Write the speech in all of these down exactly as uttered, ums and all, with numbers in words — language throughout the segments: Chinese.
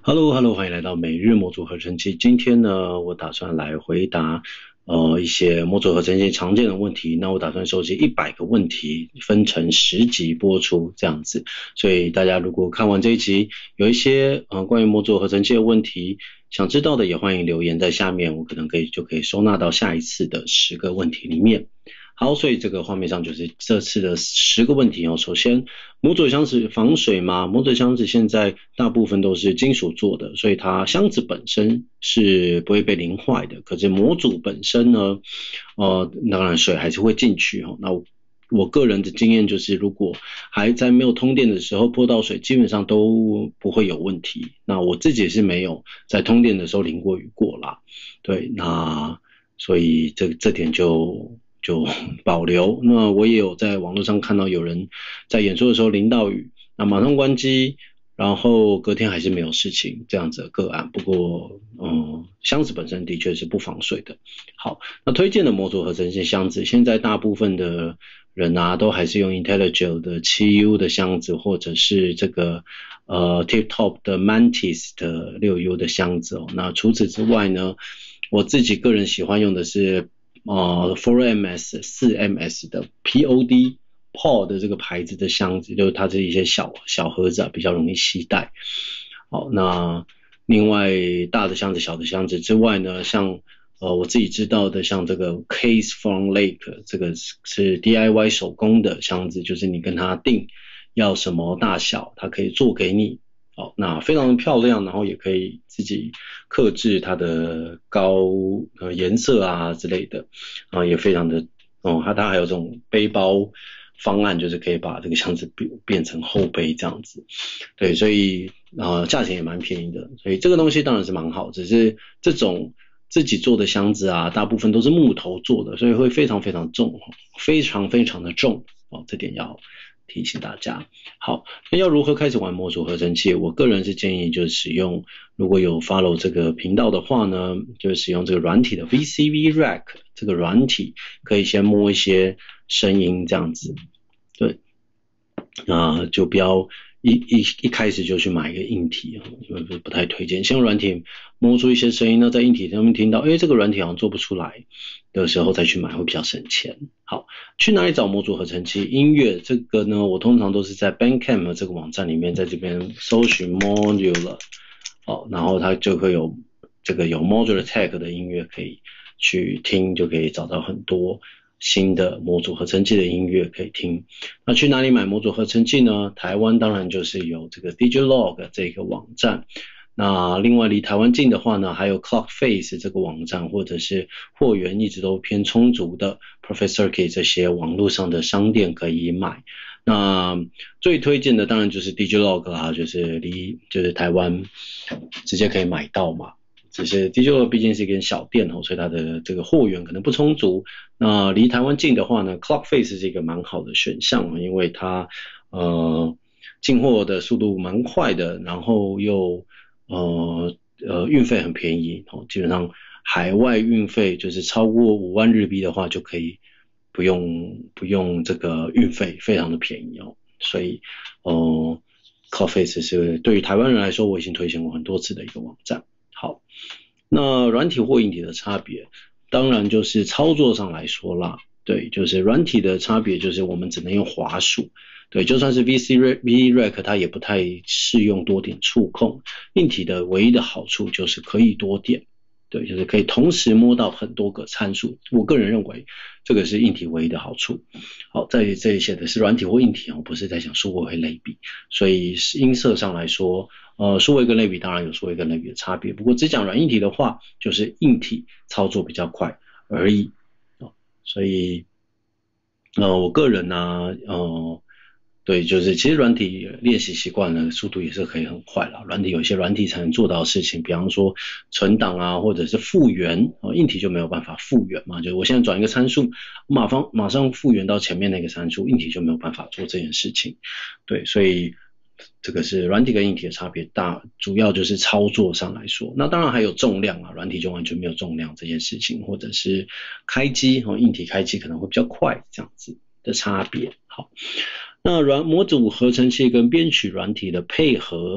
Hello Hello，欢迎来到每日模组合成器。今天呢，我打算来回答呃一些模组合成器常见的问题。那我打算收集一百个问题，分成十集播出这样子。所以大家如果看完这一集，有一些呃关于模组合成器的问题想知道的，也欢迎留言在下面，我可能可以就可以收纳到下一次的十个问题里面。好，所以这个画面上就是这次的十个问题哦。首先，模组箱子防水吗？模组箱子现在大部分都是金属做的，所以它箱子本身是不会被淋坏的。可是模组本身呢，呃，当然水还是会进去哦。那我我个人的经验就是，如果还在没有通电的时候泼到水，基本上都不会有问题。那我自己也是没有在通电的时候淋过雨过啦。对，那所以这这点就。就保留。那我也有在网络上看到有人在演说的时候淋到雨，那马上关机，然后隔天还是没有事情这样子的个案。不过，嗯，箱子本身的确是不防水的。好，那推荐的模组合成器箱子，现在大部分的人啊，都还是用 IntelliGel 的 七 U 的箱子，或者是这个呃 Tip Top 的 Mantis 的 六 U 的箱子哦。那除此之外呢，我自己个人喜欢用的是。呃 四 M S 四 M S 的 P O D Pod 的这个牌子的箱子，就是它是一些小小盒子啊，比较容易携带。好，那另外大的箱子、小的箱子之外呢，像呃我自己知道的，像这个 Case from Lake 这个是 D I Y 手工的箱子，就是你跟他定要什么大小，它可以做给你。好，那非常的漂亮，然后也可以自己克制它的高呃颜色啊之类的，啊也非常的哦，它它还有这种背包方案，就是可以把这个箱子变变成后背这样子，对，所以呃价钱也蛮便宜的，所以这个东西当然是蛮好，只是这种自己做的箱子啊，大部分都是木头做的，所以会非常非常重，非常非常的重哦，这点要提醒大家。好，那要如何开始玩模组合成器？我个人是建议就是使用，如果有 follow 这个频道的话呢，就是使用这个软体的 V C V Rack 这个软体，可以先摸一些声音这样子，对，啊、呃、就不要一一一开始就去买一个硬体，因为不太推荐。先用软体摸出一些声音呢，在硬体上面听到，哎，这个软体好像做不出来的时候再去买会比较省钱。好，去哪里找模组合成器？音乐这个呢，我通常都是在 Bandcamp 这个网站里面，在这边搜寻 Modular， 好，然后它就会有这个有 Modular Tag 的音乐可以去听，就可以找到很多新的模组合成器的音乐可以听。那去哪里买模组合成器呢？台湾当然就是有这个 Digilog 这个网站。那另外离台湾近的话呢，还有 Clockface 这个网站，或者是货源一直都偏充足的 Perfect Circuit 这些网络上的商店可以买。那最推荐的当然就是 Digilog 啦，就是离就是台湾直接可以买到嘛。只是 Digilog 毕竟是一间小店哦，所以它的这个货源可能不充足。那离台湾近的话呢 ，Clockface 是一个蛮好的选项，因为它呃进货的速度蛮快的，然后又呃呃运费很便宜哦，基本上海外运费就是超过五万日币的话就可以不用不用这个运费，非常的便宜哦。所以呃 Clockface 是对于台湾人来说，我已经推荐过很多次的一个网站。好，那软体或硬体的差别，当然就是操作上来说啦，对，就是软体的差别就是我们只能用滑鼠，对，就算是 V C V Rack 它也不太适用多点触控，硬体的唯一的好处就是可以多点，对，就是可以同时摸到很多个参数，我个人认为这个是硬体唯一的好处。好，在这里写的是软体或硬体，我不是在讲数位和类比，所以音色上来说，呃，数位跟类比当然有数位跟类比的差别，不过只讲软硬体的话，就是硬体操作比较快而已。哦，所以，呃，我个人呢，呃，对，就是其实软体练习习惯了，速度也是可以很快啦。软体有一些软体才能做到的事情，比方说存档啊，或者是复原，哦，硬体就没有办法复原嘛。就是我现在转一个参数，马上马上复原到前面那个参数，硬体就没有办法做这件事情。对，所以这个是软体跟硬体的差别大，主要就是操作上来说。那当然还有重量啊，软体就完全没有重量这件事情，或者是开机哦，硬体开机可能会比较快，这样子的差别。好。那软模组合成器跟编曲软体的配合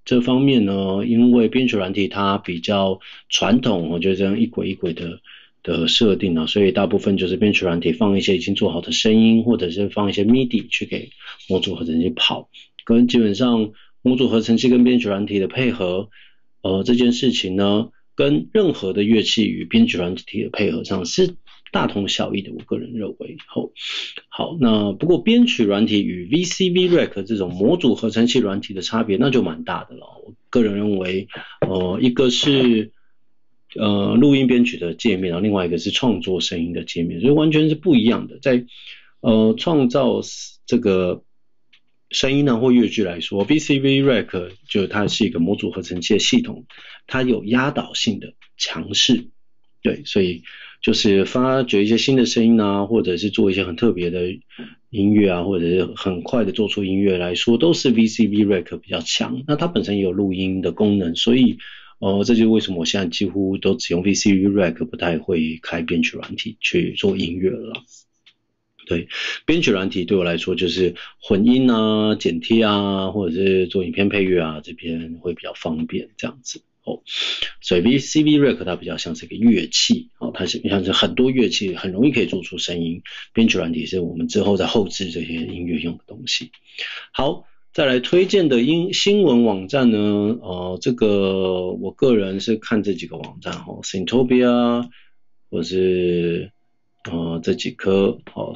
这方面呢，因为编曲软体它比较传统，我觉得这样一轨一轨的的设定啊，所以大部分就是编曲软体放一些已经做好的声音，或者是放一些 M I D I 去给模组合成器跑，跟基本上模组合成器跟编曲软体的配合，呃这件事情呢，跟任何的乐器与编曲软体的配合上是大同小异的，我个人认为。好，好，那不过编曲软体与 V C V Rack 这种模组合成器软体的差别，那就蛮大的了。我个人认为，呃，一个是呃录音编曲的界面，然后另外一个是创作声音的界面，所以完全是不一样的。在呃创造这个声音呢或乐句来说 ，V C V Rack 就它是一个模组合成器的系统，它有压倒性的强势，对，所以就是发掘一些新的声音啊，或者是做一些很特别的音乐啊，或者是很快的做出音乐来说，都是 V C V Rack 比较强。那它本身也有录音的功能，所以呃，这就是为什么我现在几乎都只用 V C V Rack， 不太会开编曲软体去做音乐了。对，编曲软体对我来说就是混音啊、剪贴啊，或者是做影片配乐啊，这边会比较方便这样子。哦，所以 V C V Rack 它比较像是一个乐器，哦，它是像是很多乐器很容易可以做出声音，编曲软体是我们之后在后置这些音乐用的东西。好，再来推荐的音新闻网站呢，呃，这个我个人是看这几个网站哦 ，Synthopia 或是呃这几颗哦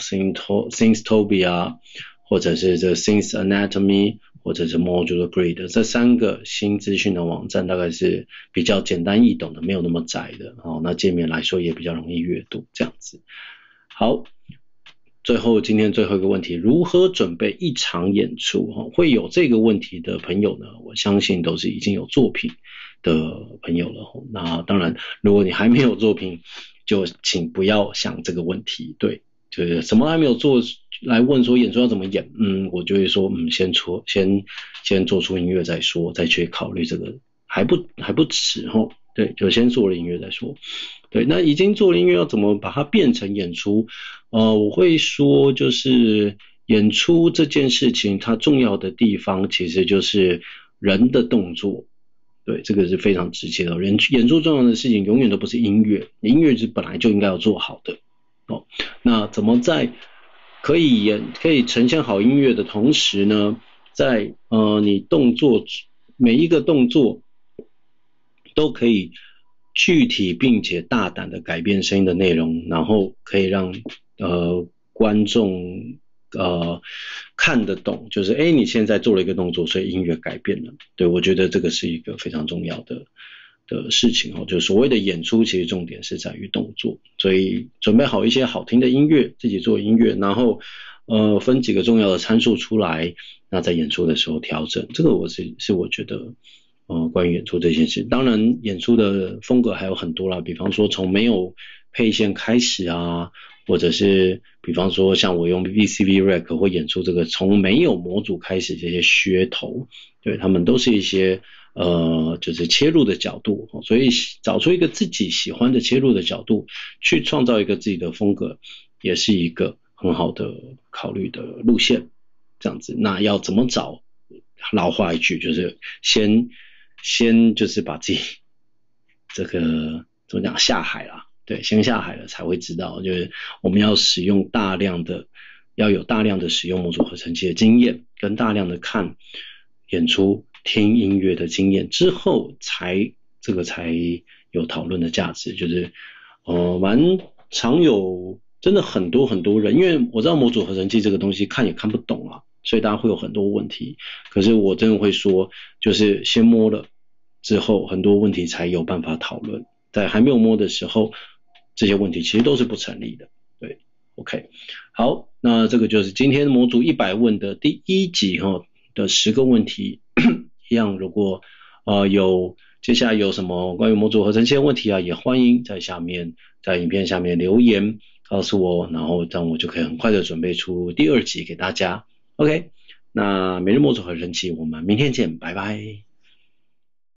，Synthopia 或者是这 Synth Anatomy。或者是 Modular Grid 这三个新资讯的网站大概是比较简单易懂的，没有那么窄的哦。那界面来说也比较容易阅读这样子。好，最后今天最后一个问题，如何准备一场演出？哦，会有这个问题的朋友呢，我相信都是已经有作品的朋友了。那当然，如果你还没有作品，就请不要想这个问题。对。就是什么还没有做来问说演出要怎么演，嗯，我就会说，嗯，先出先先做出音乐再说，再去考虑这个还不还不迟齁，对，就先做了音乐再说。对，那已经做了音乐要怎么把它变成演出？呃，我会说就是演出这件事情它重要的地方其实就是人的动作。对，这个是非常直接的。人演出重要的事情永远都不是音乐，音乐是本来就应该要做好的。哦，那怎么在可以演可以呈现好音乐的同时呢，在呃你动作每一个动作都可以具体并且大胆的改变声音的内容，然后可以让呃观众呃看得懂，就是哎你现在做了一个动作，所以音乐改变了。对，我觉得这个是一个非常重要的的事情哦，就是所谓的演出，其实重点是在于动作，所以准备好一些好听的音乐，自己做音乐，然后呃分几个重要的参数出来，那在演出的时候调整，这个我是是我觉得呃关于演出这件事，当然演出的风格还有很多啦，比方说从没有配线开始啊，或者是比方说像我用 V C V Rack 或演出这个从没有模组开始这些噱头，对，他们都是一些呃，就是切入的角度，所以找出一个自己喜欢的切入的角度，去创造一个自己的风格，也是一个很好的考虑的路线。这样子，那要怎么找？老话一句，就是先先就是把自己这个怎么讲下海啦，对，先下海了才会知道，就是我们要使用大量的，要有大量的使用模组合成器的经验，跟大量的看演出。听音乐的经验之后才这个才有讨论的价值，就是呃蛮常有真的很多很多人，因为我知道模组合成器这个东西看也看不懂啊，所以大家会有很多问题，可是我真的会说就是先摸了之后很多问题才有办法讨论，在还没有摸的时候这些问题其实都是不成立的。对 OK 好，那这个就是今天模组一百问的第一集齁的十个问题一样，如果呃有接下来有什么关于模组合成器的问题啊，也欢迎在下面在影片下面留言告诉我，然后这样我就可以很快的准备出第二集给大家。OK， 那每日模组合成器我们明天见，拜拜。